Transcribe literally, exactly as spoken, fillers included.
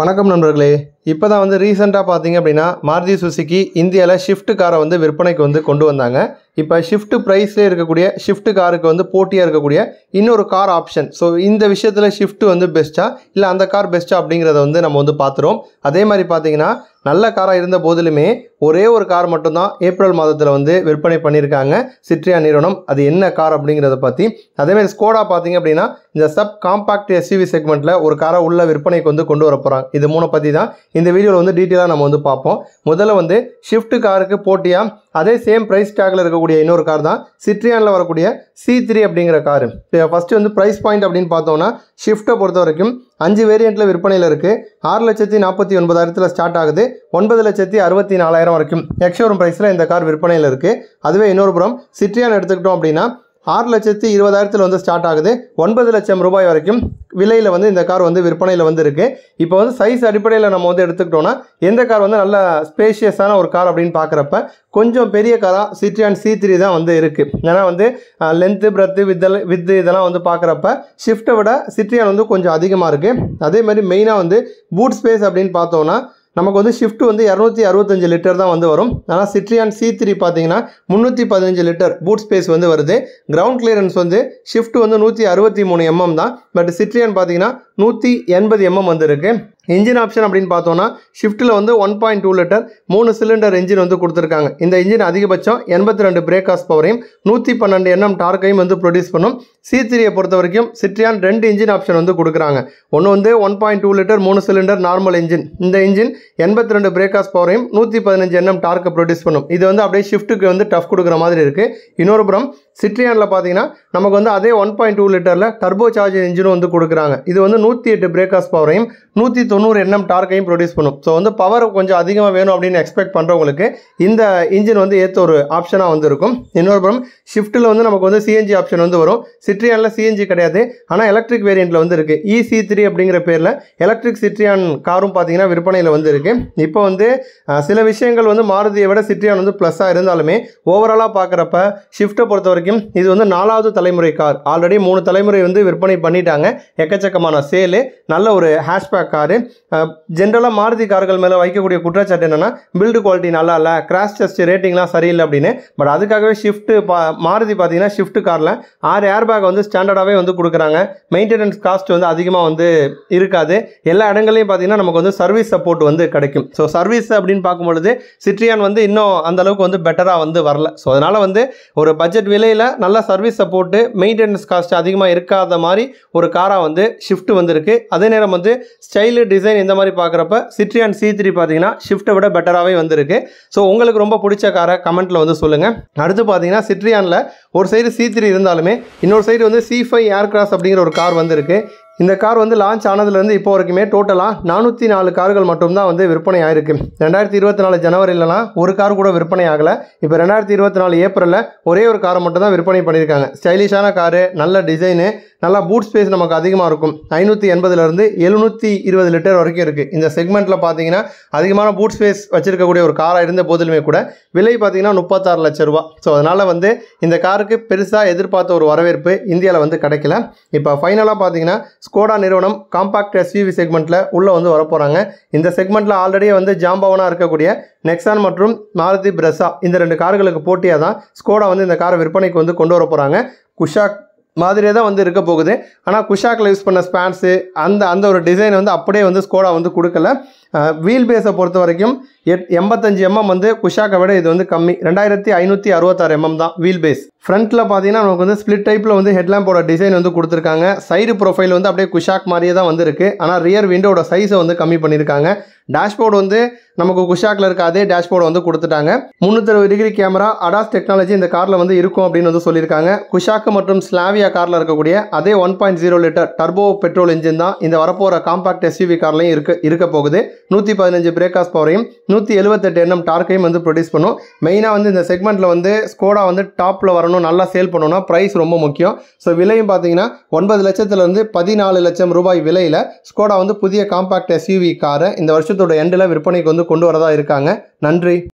வணக்கம் நண்பர்களே. இப்போ தான் வந்து ரீசெண்டாக பார்த்தீங்க அப்படின்னா மாருதி சுசுகி இந்தியாவில் ஷிஃப்ட் காரை வந்து விற்பனைக்கு வந்து கொண்டு வந்தாங்க. இப்போ ஷிஃப்ட் ப்ரைஸ்லேயே இருக்கக்கூடிய ஷிஃப்ட் காருக்கு வந்து போட்டியாக இருக்கக்கூடிய இன்னொரு கார் ஆப்ஷன். ஸோ இந்த விஷயத்தில் ஷிஃப்ட் வந்து பெஸ்ட்டா இல்லை அந்த கார் பெஸ்ட்டா அப்படிங்கிறத வந்து நம்ம வந்து பார்த்துறோம். அதே மாதிரி பார்த்தீங்கன்னா நல்ல காராக இருந்த போதிலுமே ஒரே ஒரு கார் மட்டும்தான் ஏப்ரல் மாதத்தில் வந்து விற்பனை பண்ணியிருக்காங்க சிட்ரியான் நிறுவனம். அது என்ன கார் அப்படிங்கிறத பற்றி. அதேமாதிரி ஸ்கோடா பார்த்தீங்க அப்படின்னா இந்த சப் காம்பாக்ட் எஸ்யூவி செக்மெண்ட்டில் ஒரு காரை உள்ள விற்பனைக்கு வந்து கொண்டு வர போகிறாங்க. இது மூணு பற்றி தான் இந்த வீடியோவில் வந்து டீட்டெயிலாக நம்ம வந்து பார்ப்போம். முதல்ல வந்து ஷிஃப்ட் காருக்கு போட்டியாக அதே சேம் ப்ரைஸ் டேக்கில் இருக்கக்கூடிய இன்னொரு கார் தான் சிட்ரியானில் வரக்கூடிய சி த்ரீ அப்படிங்கிற காரு. ஃபஸ்ட்டு வந்து ப்ரைஸ் பாயிண்ட் அப்படின்னு பார்த்தோம்னா ஷிஃப்ட்டை பொறுத்த வரைக்கும் அஞ்சு வேரியண்ட்டில் விற்பனையில் இருக்குது. ஆறு லட்சத்தி நாற்பத்தி ஒன்பதாயிரத்தில் ஸ்டார்ட் ஆகுது. ஒன்பது லட்சத்தி அறுபத்தி நாலாயிரம் வரைக்கும் எக்ஷோரூம் ப்ரைஸில் இந்த கார் விற்பனையில் இருக்குது. அதுவே இன்னொரு புறம் சிட்ரியான் எடுத்துக்கிட்டோம் அப்படின்னா ஆறு லட்சத்தி இருபதாயிரத்தில் வந்து ஸ்டார்ட் ஆகுது. ஒன்பது லட்சம் ரூபாய் வரைக்கும் விலையில் வந்து இந்த கார் வந்து விற்பனையில் வந்து இருக்குது. இப்போ வந்து சைஸ் அடிப்படையில் நம்ம வந்து எடுத்துக்கிட்டோன்னா எந்த கார் வந்து நல்ல ஸ்பேஷியஸான ஒரு கார் அப்படின்னு பார்க்குறப்ப கொஞ்சம் பெரிய காராக சிட்ரியான் சி த்ரீ தான் வந்து இருக்குது. ஏன்னா வந்து லென்த்து பிரெத்து வித்தல் வித்து இதெல்லாம் வந்து பார்க்குறப்ப ஷிஃப்ட்டை விட சிட்ரியான் வந்து கொஞ்சம் அதிகமாக இருக்குது. அதே மாதிரி மெயினாக வந்து பூட் ஸ்பேஸ் அப்படின்னு பார்த்தோன்னா நமக்கு வந்து ஷிஃப்ட் வந்து இரநூத்தி அறுபத்தஞ்சு லிட்டர் தான் வந்து வரும். ஆனால் சிட்ரியான் சி த்ரீ பார்த்தீங்கன்னா முந்நூற்றி பதினஞ்சு லிட்டர் பூட் ஸ்பேஸ் வந்து வருது. கிரவுண்ட் கிளியரன்ஸ் வந்து ஷிஃப்ட் வந்து நூற்றி அறுபத்தி மூணு எம்எம் தான். பட் சிட்ரியான் பார்த்தீங்கன்னா நூற்றி எண்பது எம்எம் வந்து இருக்குது. இன்ஜின் ஆப்ஷன் அப்படின்னு பார்த்தோன்னா ஷிஃப்ட்டில் வந்து ஒன் பாயிண்ட் டூ லிட்டர் மூணு சிலிண்டர் இன்ஜின் வந்து கொடுத்துருக்காங்க. இந்த இன்ஜின் அதிகபட்சம் எண்பத்தி ரெண்டு பிரேக் ஹார்ஸ் பவரையும் நூற்றி பன்னெண்டு என்எம் டார்க்கையும் வந்து ப்ரொடியூஸ் பண்ணும். சி த்ரீயை பொறுத்த வரைக்கும் சிட்ரியான் ரெண்டு இன்ஜின் ஆப்ஷன் வந்து கொடுக்குறாங்க. ஒன்று வந்து ஒன் பாயிண்ட் டூ லிட்டர் மூணு சிலிண்டர் நார்மல் இன்ஜின். இந்த இன்ஜின் எண்பத்தி ரெண்டு பிரேக் ஹார்ஸ் பவரையும் நூற்றி பதினஞ்சு என்எம் டார்க்கை ப்ரொடியூஸ் பண்ணும். இது வந்து அப்படியே ஷிஃப்ட்டுக்கு வந்து டஃப் கொடுக்குற மாதிரி இருக்குது. இன்னொரு புறம் சிட்ரியானில் பார்த்தீங்கன்னா நமக்கு வந்து அதே ஒன் பாயிண்ட் டூ லிட்டரில் டர்போ சார்ஜ் இன்ஜினும் வந்து கொடுக்குறாங்க. இது வந்து நூற்றி எட்டு பிரேக் ஹார்ஸ் பவரையும் நூற்றி தொண்ணூறு என்எம் டார்க்கையும் ப்ரொடியூஸ் பண்ணும். ஸோ வந்து பவர் கொஞ்சம் அதிகமாக வேணும் அப்படின்னு எக்ஸ்பெக்ட் பண்ணுறவங்களுக்கு இந்த இன்ஜின் வந்து ஏற்ற ஒரு ஆப்ஷனாக வந்து இருக்கும். இன்னொரு புறம் ஷிஃப்ட்டில் வந்து நமக்கு வந்து சிஎன்ஜி ஆப்ஷன் வந்து வரும். சிட்ரியானில் சிஎன்ஜி கிடையாது, ஆனால் எலக்ட்ரிக் வேரியண்ட்டில் வந்து இருக்குது. இ சி த்ரீ அப்படிங்கிற பேரில் எலக்ட்ரிக் சிட்ரியான் காரும் பார்த்தீங்கன்னா விற்பனையில் வந்து இருக்குது. இப்போ வந்து சில விஷயங்கள் வந்து மாருதியை விட சிட்ரியான் வந்து ப்ளஸ்ஸாக இருந்தாலுமே ஓவராலாக பார்க்குறப்ப ஷிஃப்ட்டை பொறுத்த வரைக்கும் இது வந்து நாலாவது தலைமுறை கார். ஆல்ரெடி மூணு தலைமுறை வந்து விற்பனை பண்ணிட்டாங்க. எக்கச்சக்கமான சேலு, நல்ல ஒரு ஹேஷ்பேக் காரு. ஜென்ரலாக மாருதி கார்கள் மேலே வைக்கக்கூடிய குற்றச்சாட்டு என்னென்னா பில்டு குவாலிட்டி நல்லா இல்லை, கிராஷ் டெஸ்ட் ரேட்டிங்லாம் சரியில்லை அப்படின்னு. பட் அதுக்காகவே ஷிஃப்ட்டு பா மாருதி பார்த்தீங்கன்னா ஷிஃப்ட் காரில் ஆறு ஏர் பேக் வந்து ஸ்டாண்டர்டாகவே வந்து கொடுக்குறாங்க. மெயின்டெனன்ஸ் காஸ்ட் வந்து அதிகமாக வந்து இருக்காது. எல்லா இடங்களையும் பார்த்தீங்கன்னா நமக்கு வந்து சர்வீஸ் சப்போர்ட் வந்து கிடைக்கும். ஸோ சர்வீஸ் அப்படின்னு பார்க்கும்பொழுது சிட்ரியான் வந்து இன்னும் அந்தளவுக்கு வந்து பெட்டராக வந்து வரல. ஸோ அதனால் வந்து ஒரு பட்ஜெட் விலையில் நல்ல சர்வீஸ் சப்போர்ட்டு மெயின்டெனன்ஸ் காஸ்ட் அதிகமாக இருக்காத மாதிரி ஒரு காராக வந்து ஷிஃப்ட் வந்துருக்கு. அதே நேரம் வந்து ஸ்டைலு டிசைன் இந்த மாதிரி பார்க்குறப்ப சிட்ரியான் சி த்ரீ பார்த்தீங்கன்னா ஷிஃப்ட்டை விட பெட்டராகவே வந்திருக்கு. ஸோ உங்களுக்கு ரொம்ப பிடிச்ச காரை கமெண்ட்டில் வந்து சொல்லுங்கள். அடுத்து பார்த்தீங்கன்னா சிட்ரியானில் ஒரு சைடு சி த்ரீ இருந்தாலுமே இன்னொரு சைடு வந்து சி ஃபைவ் ஏர்கிராஸ் அப்படிங்கிற ஒரு கார் வந்திருக்கு. இந்த கார் வந்து லான்ச் ஆனதுலேருந்து இப்போ வரைக்குமே டோட்டலாக நானூற்றி நாலு கார்கள் மட்டும்தான் வந்து விற்பனை ஆயிருக்கு. ரெண்டாயிரத்தி இருபத்தி நாலு ஜனவரியிலலாம் ஒரு கார் கூட விற்பனை ஆகலை. இப்போ ரெண்டாயிரத்தி இருபத்தி நாலு ஏப்ரலில் ஒரே ஒரு காரை மட்டும் தான் விற்பனை பண்ணியிருக்காங்க. ஸ்டைலிஷான காரு, நல்ல டிசைனு, நல்லா பூட் ஸ்பேஸ் நமக்கு அதிகமாக இருக்கும். ஐநூற்றி எண்பதுலேருந்து எழுநூற்றி இருபது லிட்டர் வரைக்கும் இருக்குது. இந்த செக்மெண்ட்டில் பார்த்தீங்கன்னா அதிகமான பூட் ஸ்பேஸ் வச்சுருக்கக்கூடிய ஒரு காராக இருந்த போதிலுமே கூட விலை பார்த்தீங்கன்னா முப்பத்தாறு லட்சம் ரூபா. ஸோ அதனால் வந்து இந்த காருக்கு பெருசாக எதிர்பார்த்த ஒரு வரவேற்பு இந்தியாவில் வந்து கிடைக்கல. இப்போ ஃபைனலாக பார்த்தீங்கன்னா ஸ்கோடா நிறுவனம் காம்பாக்ட் எஸ்யூவி செக்மெண்ட்டில் உள்ளே வந்து வரப்போகிறாங்க. இந்த செக்மெண்ட்டில் ஆல்ரெடியே வந்து ஜாம்பவனாக இருக்கக்கூடிய நெக்ஸான் மற்றும் மாருதி பிரெஸா இந்த ரெண்டு கார்களுக்கு போட்டியாக தான் ஸ்கோடா வந்து இந்த காரை விற்பனைக்கு வந்து கொண்டு வர போகிறாங்க. குஷாக் மாதிரியே தான் வந்து இருக்க போகுது. ஆனால் குஷாக்கில் யூஸ் பண்ண ஸ்பேன்ஸு அந்த அந்த ஒரு டிசைன் வந்து அப்படியே வந்து ஸ்கோடா வந்து கொடுக்கல. வீல் பேஸை பொறுத்த வரைக்கும் எட் எண்பத்தஞ்சு எம்எம் வந்து குஷாக்கை விட இது வந்து கம்மி. ரெண்டாயிரத்தி ஐநூற்றி அறுபத்தாறு எம்எம் தான் வீல் பேஸ். ஃப்ரண்ட்டில் பார்த்தீங்கன்னா நமக்கு வந்து ஸ்ப்ளிட் டைப்பில் வந்து ஹெட்லாம்போட டிசைன் வந்து கொடுத்துருக்காங்க. சைடு ப்ரொஃபைல் வந்து அப்படியே குஷாக் மாதிரியே தான் வந்து இருக்குது. ஆனால் ரியர் விண்டோட சைஸை வந்து கம்மி பண்ணியிருக்காங்க. டேஷ்போர்டு வந்து நமக்கு குஷாக்கில் இருக்க அதே டேஷ்போர்டு வந்து கொடுத்துட்டாங்க. முந்நூற்றி அறுபது டிகிரி கேமரா அடாஸ் டெக்னாலஜி இந்த காரில் வந்து இருக்கும் அப்படின்னு வந்து சொல்லியிருக்காங்க. குஷாக்கு மற்றும் ஸ்லாவியா காரில் இருக்கக்கூடிய அதே one point zero litre turbo petrol engine தான் இந்த வரப்போகிற காம்பாக்ட் எஸ்யூவி கார்லையும் இருக்க இருக்க போகுது. நூற்றி பதினஞ்சு பிரேக் ஹார்ஸ் பவரையும் நூற்றி எழுபத்தெட்டு என்எம் டார்க்கையும் வந்து ப்ரொடியூஸ் பண்ணும். மெயினாக வந்து இந்த செக்மெண்ட்டில் வந்து ஸ்கோடா வந்து டாப்பில் வரணும், நல்லா சேல் பண்ணணும்னா ப்ரைஸ் ரொம்ப முக்கியம். ஸோ விலையும் பார்த்தீங்கன்னா ஒன்பது லட்சத்துலேருந்து பதினாலு லட்சம் ரூபாய் விலையில் ஸ்கோடா வந்து புதிய காம்பாக்ட் எஸ்யூவி காரை இந்த வருஷத்தோட எண்டில் விற்பனைக்கு வந்து கொண்டு வரதா இருக்காங்க. நன்றி.